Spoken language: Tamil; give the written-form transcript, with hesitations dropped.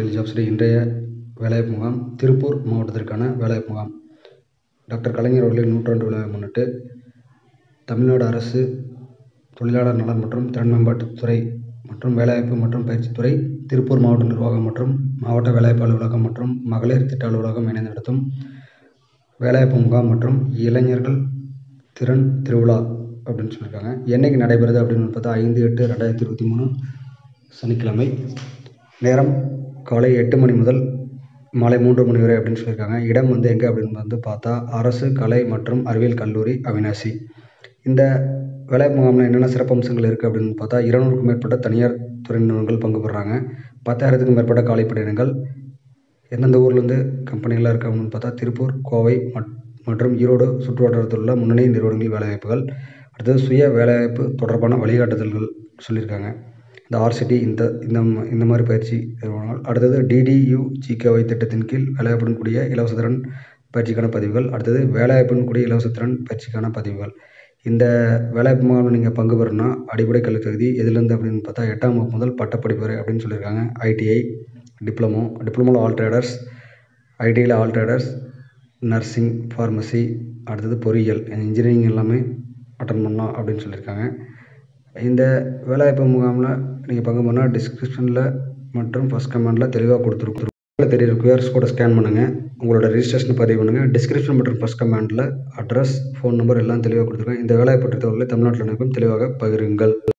டெலி ஜாப்ஸுடைய இன்றைய வேலைவாய்ப்பு முகாம் திருப்பூர் மாவட்டத்திற்கான வேலைவாய்ப்பு முகாம். டாக்டர் கலைஞர் அவர்களின் 100ஆண்டு விழாவை முன்னிட்டு தமிழ்நாடு அரசு தொழிலாளர் நலன் மற்றும் திறன் மேம்பாட்டுத்துறை மற்றும் வேலைவாய்ப்பு மற்றும் பயிற்சித்துறை, திருப்பூர் மாவட்ட நிர்வாகம் மற்றும் மாவட்ட வேலைவாய்ப்பு அலுவலகம் மற்றும் மகளிர் திட்ட அலுவலகம் இணைந்து நடத்தும் வேலைவாய்ப்பு முகாம் மற்றும் இளைஞர்கள் திறன் திருவிழா அப்படின்னு சொல்லியிருக்காங்க. என்னைக்கு நடைபெறுது அப்படின்னு பார்த்தா 5/8/2023 சனிக்கிழமை. நேரம் காலை 8 மணி முதல் மாலை 3 மணி வரை அப்படின்னு சொல்லியிருக்காங்க. இடம் எங்கே அப்படின்னு பார்த்தா அரசு கலை மற்றும் அறிவியல் கல்லூரி, அவிநாசி. இந்த வேலைவாய்ப்பு முகாமில் என்னென்ன சிறப்பம்சங்கள் இருக்குது அப்படின்னு பார்த்தா 200க்கும் மேற்பட்ட தனியார் துறை நிறுவனங்கள் பங்கு பெறுறாங்க. 10,000க்கும் மேற்பட்ட காலிப்பணியிடங்கள். எந்தெந்த ஊர்லேருந்து கம்பெனிகளாக இருக்குது அப்படின்னு பார்த்தா திருப்பூர், கோவை மற்றும் ஈரோடு சுற்றுவட்டாரத்தில் உள்ள முன்னணி நிறுவனங்கள் வேலைவாய்ப்புகள். அடுத்தது சுய வேலைவாய்ப்பு தொடர்பான வழிகாட்டுதல்கள் சொல்லியிருக்காங்க. இந்த ஆர்சிடி இந்த மாதிரி பயிற்சி நிறுவனங்கள். அடுத்தது DDU-GKY திட்டத்தின் கீழ் வேலைவாய்ப்புடன் கூடிய இலவச திறன் பயிற்சிக்கான பதிவுகள். அடுத்தது வேலைவாய்ப்புடன் கூடிய இலவச திறன் பயிற்சிக்கான பதிவுகள். இந்த வேலைவாய்ப்பு முகாமில் நீங்கள் பங்கு பெறணும்னா அடிப்படை கல்வித் தகுதி எதுலேருந்து அப்படின்னு பார்த்தா 8ஆம் வகுப்பு முதல் பட்டப்படிப்பு வரை அப்படின்னு சொல்லியிருக்காங்க. ITI, டிப்ளமோவில் ஆல் ட்ரேடர்ஸ், ITIயில் ஆல் ட்ரேடர்ஸ், நர்சிங், ஃபார்மசி, அடுத்தது பொறியியல், இன்ஜினியரிங் எல்லாமே அட்டன் பண்ணலாம் அப்படின்னு சொல்லியிருக்காங்க. இந்த வேலைவாய்ப்பு முகாமில் நீங்கள் பங்கு பண்ணால் டிஸ்கிரிப்ஷனில் மற்றும் ஃபஸ்ட் கமெண்டில் தெளிவாக கொடுத்துருக்கோம். தெரியுற QR கோடை ஸ்கேன் பண்ணுங்கள், உங்களோட ரிஜிஸ்ட்ரேஷன் பதிவு பண்ணுங்கள். டிஸ்கிரிப்ஷன் மற்றும் ஃபஸ்ட் கமெண்டில் அட்ரஸ், ஃபோன் நம்பர் எல்லாம் தெளிவாக கொடுத்துருக்கேன். இந்த வேலைவாய்ப்பு தகவல்களை தமிழ்நாட்டில் அனைவரும் தெளிவாக பகிருங்கள்.